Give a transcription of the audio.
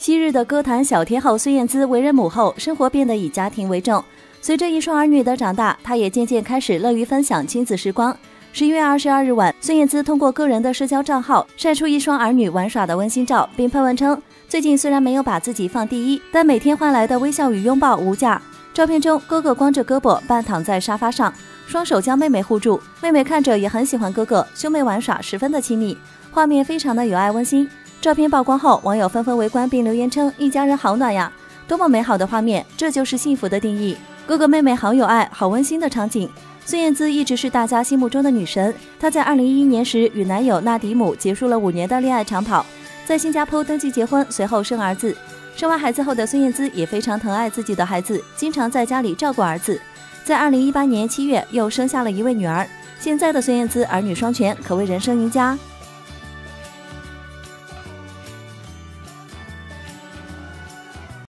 昔日的歌坛小天后孙燕姿为人母后，生活变得以家庭为重。随着一双儿女的长大，她也渐渐开始乐于分享亲子时光。11月22日晚，孙燕姿通过个人的社交账号晒出一双儿女玩耍的温馨照，并喷文称，最近虽然没有把自己放第一，但每天换来的微笑与拥抱无价。照片中，哥哥光着胳膊半躺在沙发上，双手将妹妹护住，妹妹看着也很喜欢哥哥，兄妹玩耍十分的亲密，画面非常的有爱温馨。照片曝光后，网友纷纷围观并留言称，一家人好暖呀，多么美好的画面，这就是幸福的定义。哥哥妹妹好有爱，好温馨的场景。孙燕姿一直是大家心目中的女神，她在2011年时与男友纳迪姆结束了5年的恋爱长跑，在新加坡登记结婚，随后生儿子。生完孩子后的孙燕姿也非常疼爱自己的孩子，经常在家里照顾儿子。在2018年7月又生下了一位女儿，现在的孙燕姿儿女双全，可谓人生赢家。